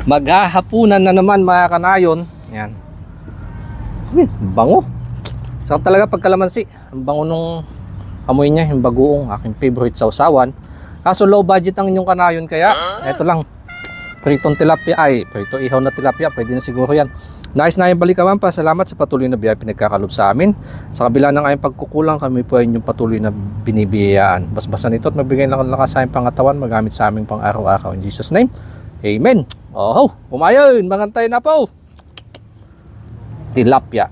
Maghahapunan na naman mga kanayon. Yan. Bango. Sarap talaga pag kalamansi. Ang bango nung amoy niya, yung bagoong, aking favorite sausawan. Kaso low budget ang inyong kanayon, kaya eto lang. Pritong tilapia, prito ihaw na tilapia, pwede na siguro yan. Nais na yung balikaman pa. Salamat sa patuloy na biyaya pinagkakalob sa amin. Sa kabila ng ayong pagkukulang, kami po ay inyong patuloy na binibiyayaan. Basbasan ito at mabigay ng lakas sa aming pangatawan, magamit sa aming pang araw-araw. In Jesus' name, Amen. Oh, pumayon, mangantay na po. Tilapia.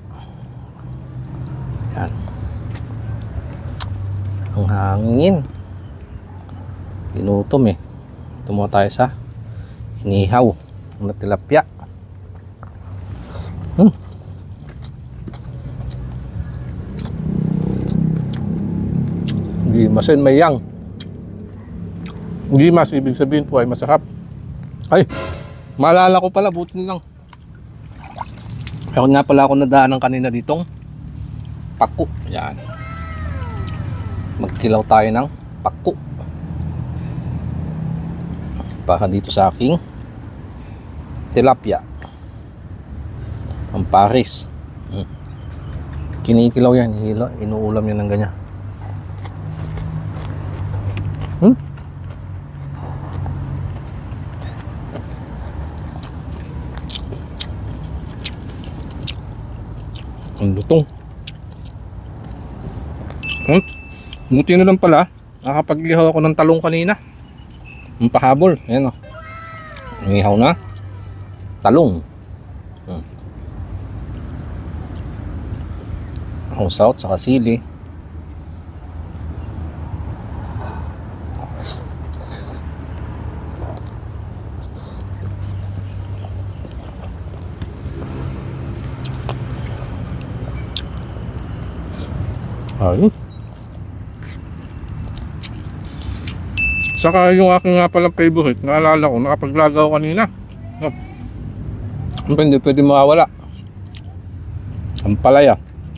Yan. Ang hangin. Inutom eh. Tumo tayo sa inihaw na tilapia. Hindi masin mayang. Hindi mas ibig sabihin po ay masarap. Ay, maalala ko pala, buti lang. Meron nga pala ako nadaanan kanina ditong pako. Yan. Magkilaw tayo ng pako. Para dito sa aking tilapia. Ang Paris. Kinikilaw yan. Inuulam yan ng ganyan. Ang lutong. Buti na lang pala, nakapaglihaw ako ng talong kanina. Ang pahabol, ayan o. Nihaw na talong. Hausaw saka sili. Ayun. Saka yung aking nga palang favorite, naalala ko, nakapaglagaw kanina. Hindi pwede mawawala. Ang palaya.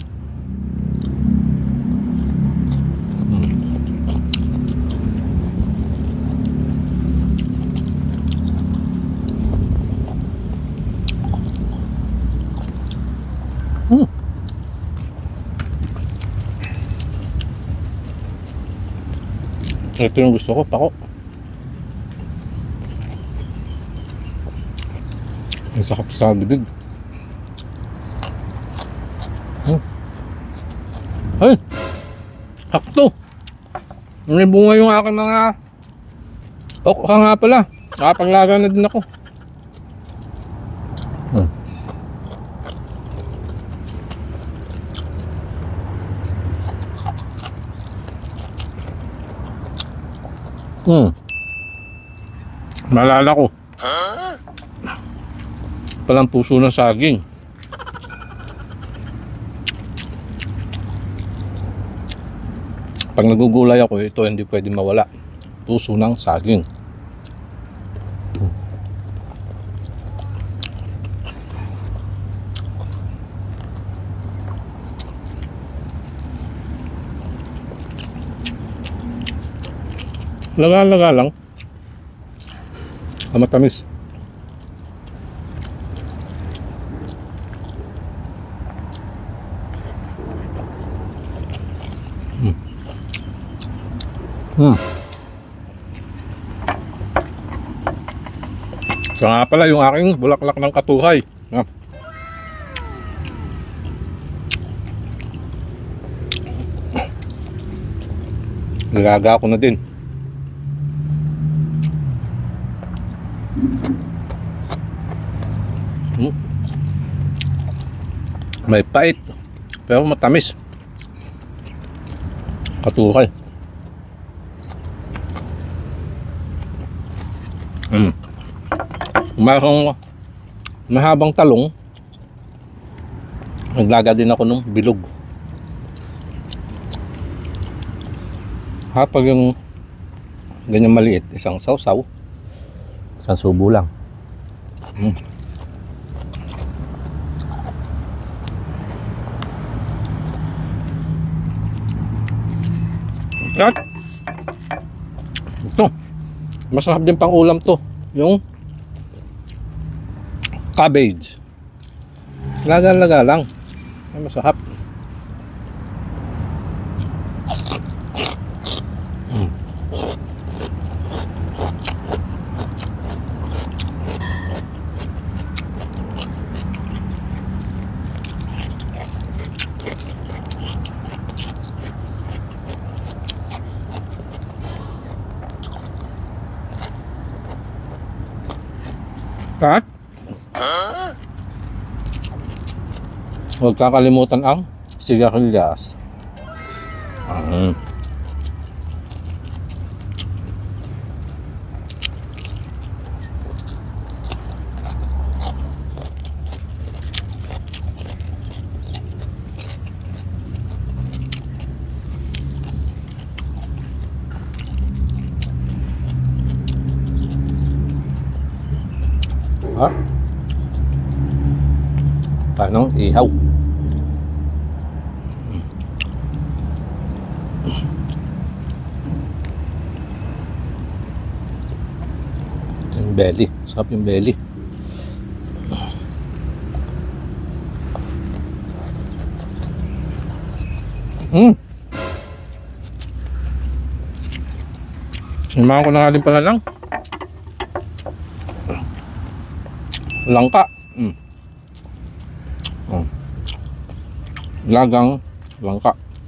Ito yung gusto ko, pako. Ang sakap sa bibig. Ay! Hakto! May bunga yung aking mga okra nga pala. Nakapaglaga na din ako. Naalala ko. Palang puso ng saging. Pag nagugulay ako, ito hindi pwede mawala. Puso ng saging. Laga-laga lang. Matamis. So nga pala yung aking bulaklak ng katuhay. Nagaga ko na din. May pait pero matamis. Katuhay. Mayroong mahabang talong. Naglaga din ako ng bilog. Kapag yung ganyan maliit, isang sausaw, isang subo lang. At ito, masarap din pang ulam to, yung cabbage. Laga-laga lang. Ay, masarap. At huwag kakalimutan ang sigarilyas. Ha? Tanong ihaw. Yung belly. Sarap yung belly. Himahan ko na nga din pala lang. Langka. Lagang langka.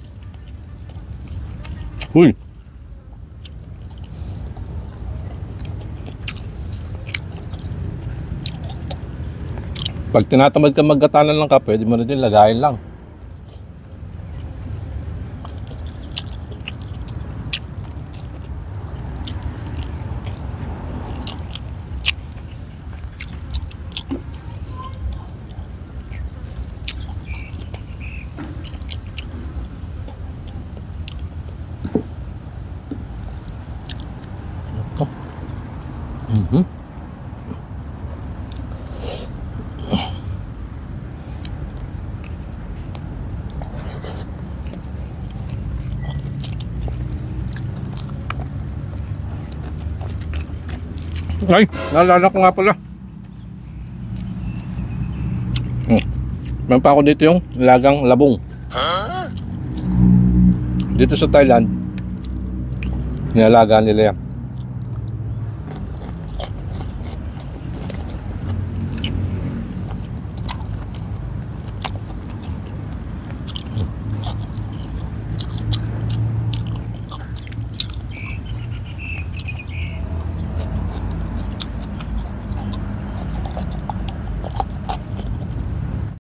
Huy. Pag tinatamad ka maggatanan lang ka, pwede mo na din lagayin lang. Ay, naalala ko nga pala. Meron pa ako dito yung lagang labong. Dito sa Thailand, nilalaga nila yan.